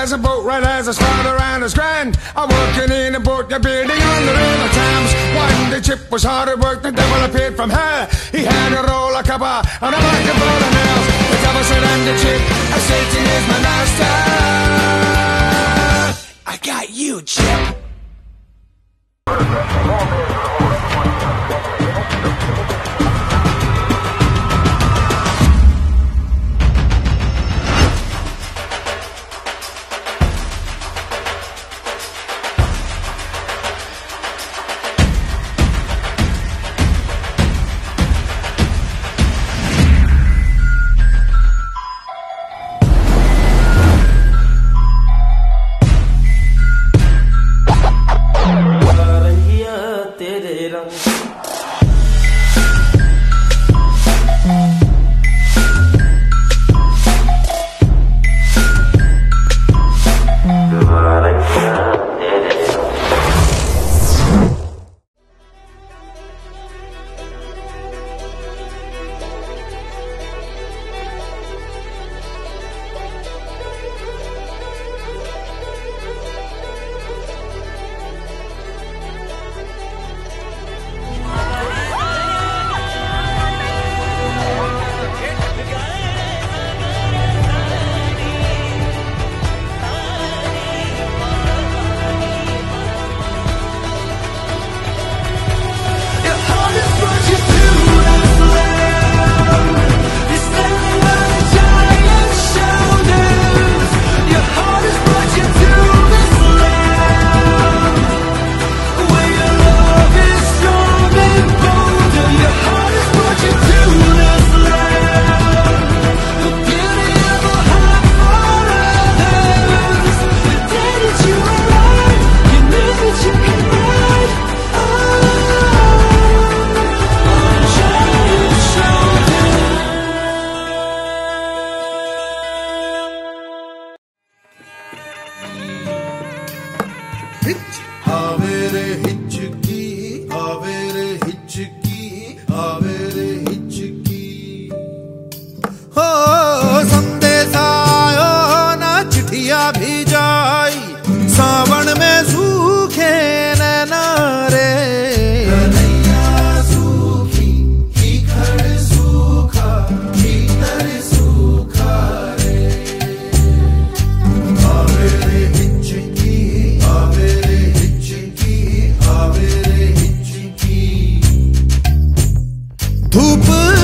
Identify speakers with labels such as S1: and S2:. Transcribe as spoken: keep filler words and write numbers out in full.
S1: as a boat, right as I start around his grand. I'm working in a boat, you're building on the river Thames. One day chip was hard at work, the devil appeared from hell. He had a roll of copper and a bucket full of nails. The devil said, I'm the chip, and Satan is my master. I got you, Chip.
S2: आवेरे हिचकी आवेरे हिचकी आवेरे हिचकी हो संदेशा आयो ना चिठिया भी जाई सावन में सूखे नैना रे कन्हैया सूखी की खड़ सूखा भीतर सूखा रे आवेरे हिचकी आवेरे धूप